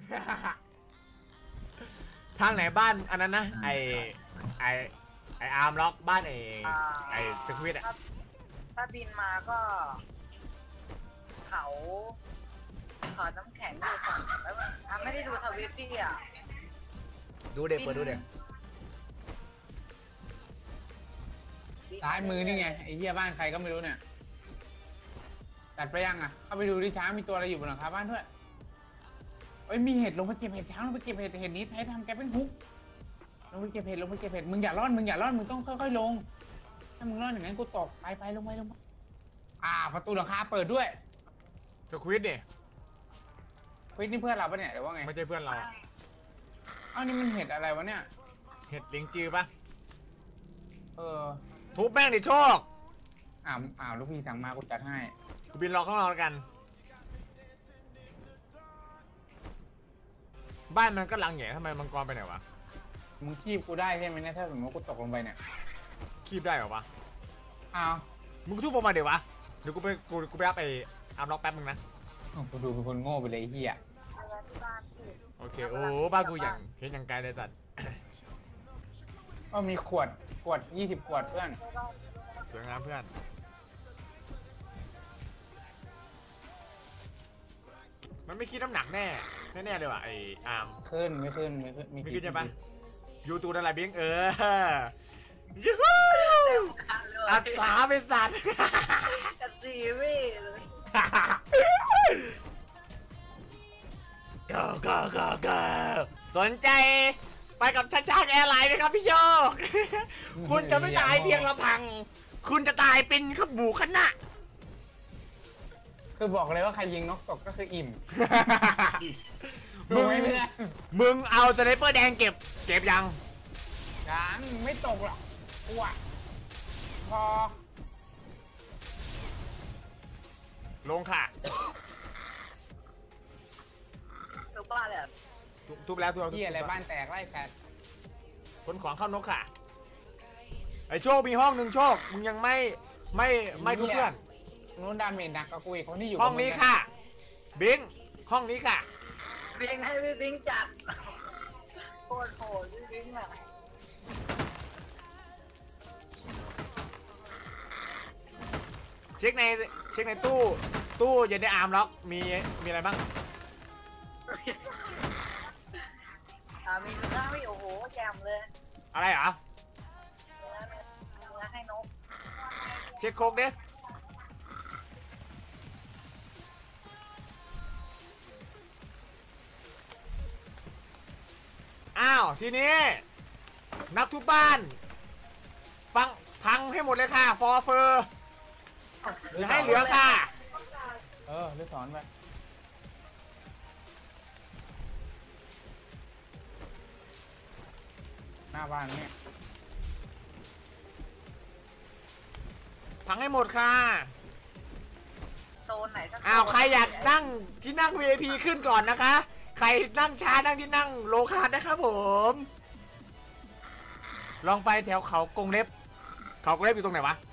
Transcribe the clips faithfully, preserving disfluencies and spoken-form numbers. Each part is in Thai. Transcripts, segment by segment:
ทางไหนบ้านอันนั้นนะไอไอไออาร์มล็อกบ้านไอไอสควิตอะถ้าบินมาก็เขาเขาน้ำแข็งอยู่ก่อนแล้วมันไม่ได้ดูทวิตพี่อ่ะดูเด็กเปิดดูเด็กซ้ายมือนี่ไงไอ้เหี้ยบ้านใครก็ไม่รู้เนี่ยตัดไปยังอ่ะเข้าไปดูดิช้างมีตัวอะไรอยู่บนหลังคาบ้านด้วยเอ้ยมีเห็ดลงไปเก็บเห็ดช้างลงไปเก็บเห็ดเห็ดนี้ให้ทำแกเป็นฮุกลงไปเก็บเห็ดลงไปเก็บเห็ดมึงอย่าร่อนมึงอย่าร่อนมึงต้องค่อยๆลงถ้ามึงร่อนอย่างนั้นกูตกไปไปลงไปลงไปอ่าประตูหลังคาเปิดด้วยสควิตเนี่ยเฮ้ยนี่เพื่อนเราปะเนี่ยหรือว่าไงไม่ใช่เพื่อนเราอ้าวนี่มันเห็ดอะไรวะเนี่ยเห็ดลิงจือปะเออทุบแม่งดิโชคอ้าวอ้าวลูกพี่สั่งมากูจัดให้กูบินรอข้างนอกกันบ้านมันก็ลังแหย่ทำไมมังกรไปไหนวะมึงคีบกูได้ใช่ไหมเนี่ยถ้าสมมติกูตกลงไปเนี่ยคีบได้เหรอวะอ้าวมึงทุบออกมาเดี๋ยววะเดี๋ยวกูไปกูกูไปรับไปอาร์มล็อกแป๊บมึงนะกูดูเป็นคนโง่ไปเลยเฮียโอเคโอ้บ้านกูอย่างเห็นอย่างไกลเลยจัดก็มีขวดขวดยี่สิบขวดเพื่อนสวยงามเพื่อนมันไม่คิดน้ำหนักแน่แน่ๆเลยว่ะไออาร์มขึ้นไม่ขึ้นไม่ขึ้นไม่ขึ้นใช่ปะยูทูบอะไรเบี้ยงเออยูฮูอัดสาไปสัตว์กัดสีไม่เลย go go go go สนใจไปกับช้างแอร์ไลน์ไหมครับพี่โยกคุณจะไม่ตายเพียงลำพังคุณจะตายเป็นขบูคณะคือบอกเลยว่าใครยิงนกตกก็คืออิ่มมึงมึงเอาสไนเปอร์แดงเก็บเก็บยังยังไม่ตกหรอกกลัวพอลงค่ะทุบบ้านเลยทุบแล้วทุบที่อะไรบ้านแตกไล่แคทคนของเข้านกค่ะไอโชคมีห้องหนึ่งโชคมึงยังไม่ไม่ไม่ทุบเพื่อนนู้นดาเมจหนักกับกูอีกคนที่อยู่ห้องนี้ค่ะบิงห้องนี้ค่ะบิงให้พี่บิงจัดโคตรโหดพี่บิงอ่ะเช็คในเช็คในตู้ตู้เย็นในอาร์มล็อกมีมีอะไรบ้างอ่ามีเนื้อไม่โอ้โหแจมเลยอะไรเหรอเนื้อเนื้อให้นกเช็คโคกดิอ้าวทีนี้นักทุบบ้านฟังพังให้หมดเลยค่ะฟอร์เฟอร์อย่าให้เหลือค่ะเออเลือกสอนไปหน้าบ้านเนี่ยพังให้หมดค่ะโซนไหนสักอ้าวใครอยากนั่งที่นั่ง วี ไอ พี ขึ้นก่อนนะคะใครนั่งช้านั่งที่นั่งโลคาร์ดนะครับผมลองไปแถวเขากรงเล็บเขากรงเล็บอยู่ตรงไหนวะ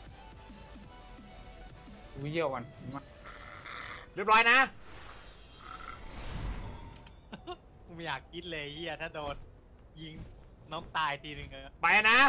วิเยี่ยวกันเรียบร้อยนะกูไม่อยากคิดเลยเฮียถ้าโดนยิงน้องตายทีนึงไปนะ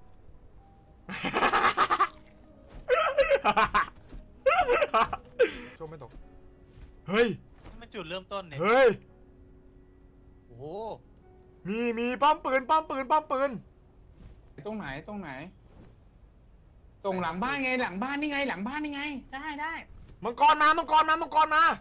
โชคไม่ตกเฮ้ยมันจุดเริ่มต้นเนี่ยเฮ้ยโอ้โหมีมีป้อมปืนป้อมปืนป้อมปืนตรงไหนตรงไหนส่งหลังบ้านไงหลังบ้านนี่ไงหลังบ้านนี่ไงได้ได้มังกรมามังกรมามังกรมา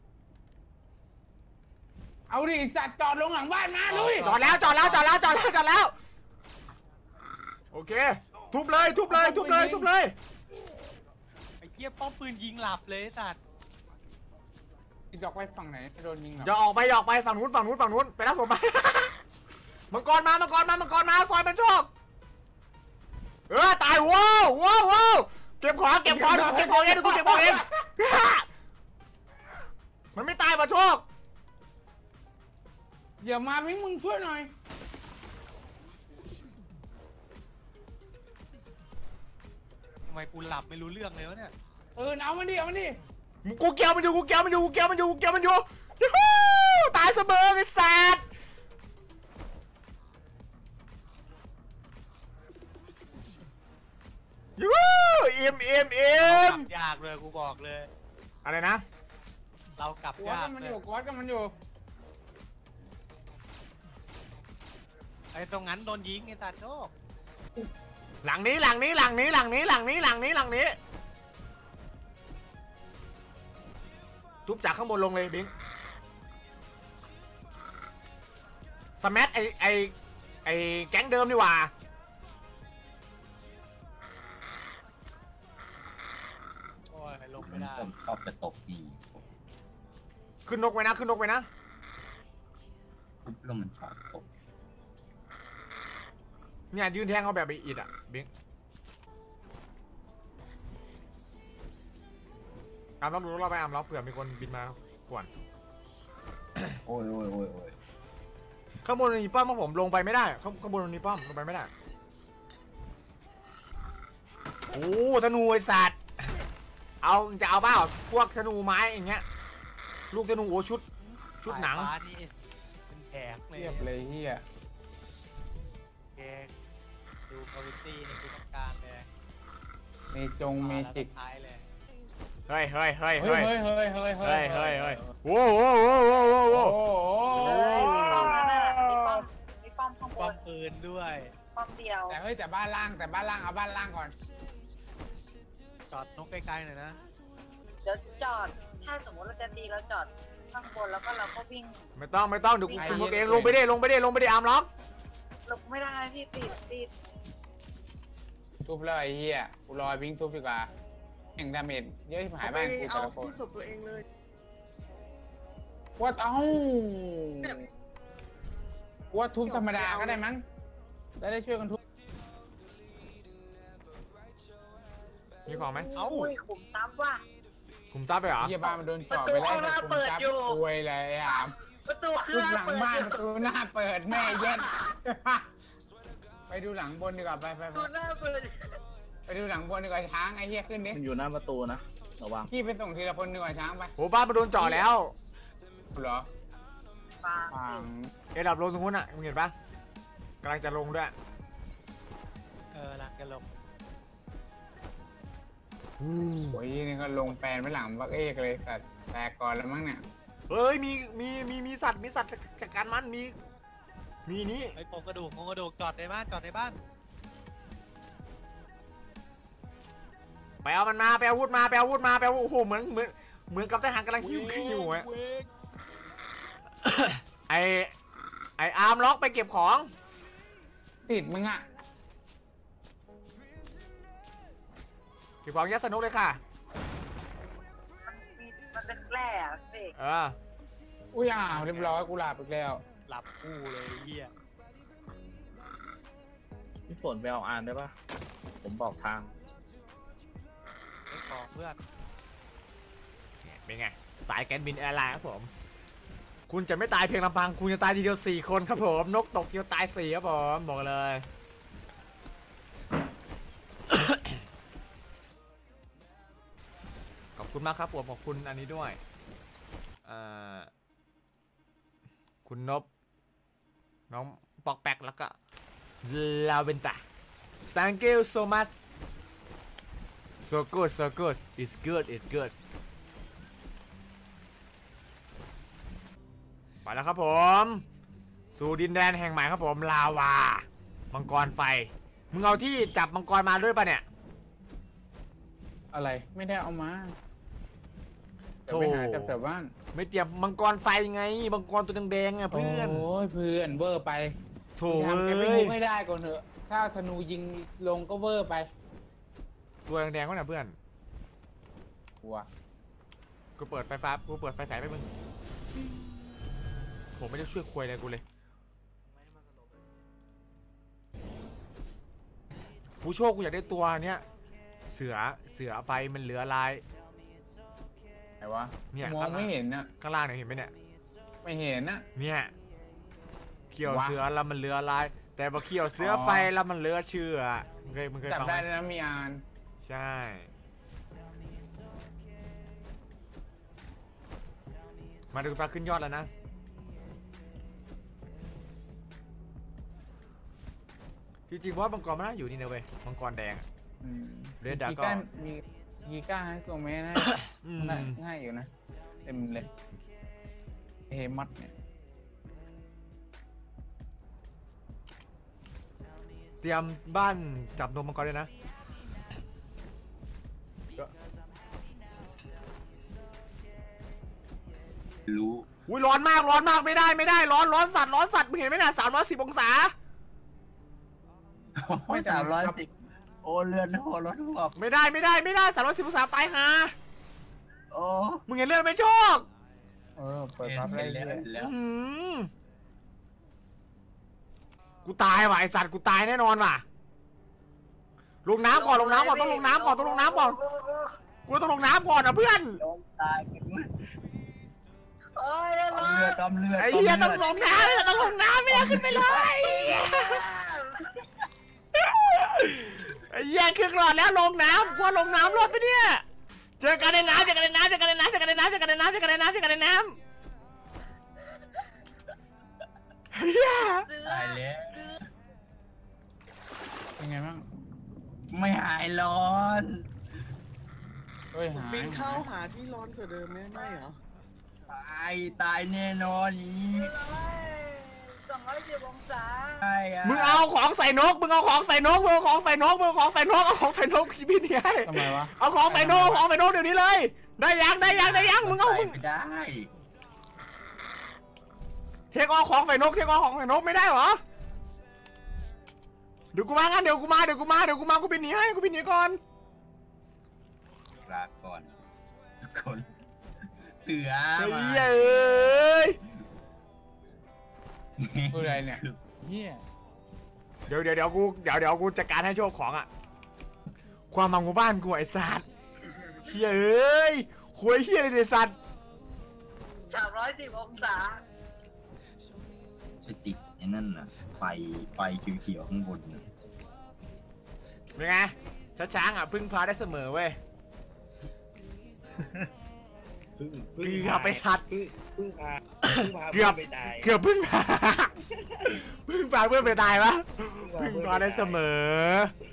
เอาดิสัตว์จอดลงหลังบ้านมาลุยจอดแล้วจอดแล้วจอดแล้วจอดแล้วจอดแล้วโอเคทุบเลยทุบเลยทุบเลยทุบเลยไอ้เหี้ยป้อมปืนยิงหลับเลยสัตว์จะออกไปฝั่งไหนโดนยิงหลับจะออกไปออกไปฝั่งนู้นฝั่งนู้นฝั่งนู้นไปแล้วส่งไปมังกรมามังกรมามังกรมาซอยเป็นโชคเออตายว้าวว้าวว้าวเก็บของเก็บของเก็บของเองดูกูเก็บของเองมันไม่ตายป่ะโชคอย่ามาพิ้งมึงช่วยหน่อยทำไมกูหลับไม่รู้เรื่องเลยวะเนี่ยเออเอามันดิเอามันดิกูเกี่ยวมันอยู่กูเกี่ยวมันอยู่กูเกี่ยวมันอยู่กูเกี่ยวมันอยู่ตายเสมึงไอ้สัตว์ยูเอ็มเอ็มเอ็เรามกลับยากเลยกูบอกเลยอะไรนะเรากลับกวดยากกันมันเลอย ยู่กวดกันมันอยู่ไอ้ตรงนั้นโดนยิงไอ้ตาโชคหลังนี้หลังนี้หลังนี้หลังนี้หลังนี้หลังนี้หลังนี้ทุบจากข้างบนลงเลยบิงสแมัทไอไอไอแก๊งเดิมดีกว่าโอ้ยลงไม่ได้ผมชอบจะตบดีขึ้นนกไว้นะขึ้นนกไว้นะทุบแล้วมันชอบตบเนี่ยยืนแทงเขาแบบไปอิดอ่ะบิงอามต้องรู้เราไปอามเราเผื่อมีคนบินมากวนโอ้ยโอ้ยโอ้ยโอ้ยข้างบนมันมีป้อมของผมลงไปไม่ได้ข้างข้างบนมันมีป้อมลงไปไม่ได้โอ้ธนูไอสัตว์เอาจะเอาเปล่าพวกธนูไม้อย่างเงี้ยลูกธนูโอชุดชุดหนังสายฟ้านี่เป็นแฉกเลยเรียบเลยเฮียเกงดูคอลิตี้นี่คือต้องการเลยเมจงเมจิกท้ายเลยเฮ้ยเฮ้ยเฮ้ยเฮ้เฮ้ยยเฮ้ยเฮ้ยเฮ้ยเฮ้ยเฮ้ยเฮ้ยโว้โว้โว้โว้โว้โว้โอ้โหป้อมนั่นน่ะมีป้อมมีป้อมข้างบป้อน มปืนด้วยป้อมเดียวแต่เฮ้ยแต่บ้านล่างแต่บ้านล่างเอาบ้านล่างก่อนจอดนกใกล้ๆหน่อยนะเดี๋ยวจอด ถ้าสมมติเราจะตีเราจอดข้างบนแล้วก็เราก็วิ่งไม่ต้องไม่ต้องเดี๋ยวกูคุมเองลงไปดิลงไปดิลงไปดิอาร์มล็อกลงไม่ได้พี่ติดติดทุบเลยไอ้เฮียกูรอวิ่งทุบดีกว่าแห่งดาเมจเยอะที่หายบ้านกูแต่ละคนศพตัวเองเลยวัดเอ้าวัดทุบธรรมดาก็ได้มั้งได้ได้ช่วยกันทุบมีของไหมเอ้าอุ้ยขุมซับว่ะคุมซับไปเหรอเฮียบ้านมันโดนเจาะไปแล้วประตูข้างหน้าเปิดอยู่รวยเลยอ่ะประตูเคทุรื่บองหลังเปิดบ้านอยู่ประตูหน้าเปิดแม่เย็ด ไปดูหลังบนดีกว่าไปไปประไปตูหน้าเปิดไปดูหลังบนดีกว่าช้างไอ้เฮียขึ้นดิมันอยู่หน้าประตูนะระวังพี่ไปส่งทีละคนดีกว่าช้างไปโอ้บ้านมาโดนเจ่อแล้วเหรอปาฟังเอ็ดับลงตรงนู้นอ่ะมึงเห็นปะกำลังจะลงด้วยเออหลังจะลงโอ้ยนี่ก็ลงแปลนไว้หลังบักเอกเลยสัตว์แตกก่อนแล้วมั้งเนี่ยเฮ้ยมีมีมีมีสัตว์มีสัตว์จัดการมันมีมีนี้ไอ้โครงกระดูกโครงกระดูกจอดในบ้านจอดในบ้านไปเอามันมาไปเอาอาวุธมาไปเอาอาวุธมาไปเอาโอ้โหเหมือนเหมือนเหมือนกับทหารกำลังหิ้วหิ้วอะไอไออาร์มล็อกไปเก็บของติดมึงอ่ะเก็บของยัดสนุกเลยค่ะมันมีมันเป็นแร่อะเสกเอออุ้ยอ้าวเรียบร้อยกูหลับอีกแล้วหลับกู้เลยไอ้เฮียพี่ฝนไปเอาอ่านได้ปะผมบอกทางไอ้ของเพื่อนเนี่ยเป็นไงสายการบินแอร์ไลน์ครับผม คุณจะไม่ตายเพียงลำพังคุณจะตายทีเดียวสี่คนครับผมนกตกเดียวตายสี่ครับผมบอกเลย ขอบคุณมากครับผมขอบคุณอันนี้ด้วยเอ่อคุณนบน้องปอกแป๊กแล้วก็ลาเวนตา thank you so much so good so good it's good it's good ไปแล้วครับผมสู่ดินแดนแห่งใหม่ครับผมลาวามังกรไฟมึงเอาที่จับมังกรมาด้วยปะเนี่ยอะไรไม่ได้เอามาเดี๋ยวไปหาจับแต่บ้านไม่เตรียมมังกรไฟไงมังกรตัวแดงๆอ่ะเพื่อนโอ้ยเพื่อนเวอร์ไปโถทำแกไม่เอ้รู้ยไม่ได้ก่อนเถอะถ้าธนูยิงลงก็เวอร์ไปตัวแดงๆก็น่ะเพื่อนกลัวกูเปิดไฟฟ้ากูเปิดไฟฉายไปมึงผมไม่ได้ช่วยควยอะไรกูเลยผู้โชคกูอยากได้ตัวเนี้ยเสือเสือไฟมันเหลือลายไหนวะเนี่ยมองไม่เห็นนะข้างล่างเนี่ยเห็นไหมเนี่ยไม่เห็นนะเนี่ยเขียววะเสือแล้วมันเหลือลาย แต่พอเขียวเสือออไฟแล้วมันเหลือเชื่อมึงเคยมึงเคยจับฟังได้ไหมด้วยนะมีอานใช่มาดูปลาขึ้นยอดแล้วนะจริงๆเพราะว่ามังกรมันน่าอยู่นี่นะเว้ยมังกรแดงอะอืมเรดดาร์ก็มีกีก้าให้ตัวแม่นะอืมน่าง่ายอยู่นะเต็มเลยเฮมัดเนี่ยเตรียมบ้านจับนมมังกรเลยนะรู้อุ้ยร้อนมากร้อนมากไม่ได้ไม่ได้ร้อนร้อนสัตว์ร้อนสัตว์มึงเห็นไหมน่ะสามร้อยสิบองศาไม่สามร้อยสิบโอ้เลือนหัวรถหัวไม่ได้ไม่ได้ไม่ได้สามร้อยสิบองศาตายหาโอ้มึงเห็นเลือดไหมโชคเออเปิดเห็นปั๊บได้เห็นเลแล้วยเห็นแล้วอื้อหือกูตายว่ะไอสัตว์กูตายแน่นอนว่ะลงน้ำก่อนลงน้ำก่อนต้องลงน้ำก่อนต้องลงน้ำก่อนกูต้องลงน้ำก่อนนะเพื่อนลงตายกันมั้ยโอ้ยต้มเลือดต้มเลือดไอ้เหี้ยต้องลงน้ำต้องลงน้ำไม่ได้ขึ้นไปเลยไอ้เหี้ยขึ้นรอดแล้วลงน้ำกลัวลงน้ำรอดไปเนี่ยเจอกันในน้ำเจอกันในน้ำเจอกันในน้ำเจอกันในน้ำเจอกันในน้ำเจอกันในน้ำเจอกันในน้ำเหี้ยตายแล้วเป็นไงบ้างไม่หายร้อนเฮ้ยหายปีนเข้าหาที่ร้อนกว่าเดิมไหมไม่เหรอตายตายแน่นอนอย่างนี้สองร้อยสิบองศาใช่อะมึงเอาของใส่นกมึงเอาของใส่นกมึงเอาของใส่นกมึงเอาของใส่นกเอาของใส่นกพี่นี่ให้ทำไมวะเอาของใส่นกเอาของใส่นกเดี๋ยวนี้เลยได้ยังได้ยังได้ยังมึงเอาใส่มึงไม่ได้เทคเอาของใส่นกเทคเอาของใส่นกไม่ได้เหรอเดี๋ยวกูมางั้นเดี๋ยวกูมาเดี๋ยวกูมาเดี๋ยวกูมากูบินหนีให้กูบินหนีก่อนลาก่อนทุกคนเสือเฮ้มายเอ้ยพูดอะไรเนี่ยเฮียเดี๋ยวเดี๋ยวเดี๋ยวกูเดี๋ยวเดี๋ยวกูจัดการให้โชคของอ่ะความมังกูบ้านกูไอ้สัตว์เฮียเอ้ยหวยเฮียเลยไอ้สัตว์สามร้อยสิบองศาจะติดไอ้นั่นน่ะไฟไฟเขียวๆข้างบนน่ะเป็นไงช้าช้างอ่ะพึ่งพาได้เสมอเว้ยเกือบไปสัตว์พึ่งพาพึ่งพาเกือบไปตายเกือบพึ่งพาพึ่งพาเพื่อนไปตายวะพึ่งพาได้เสมอ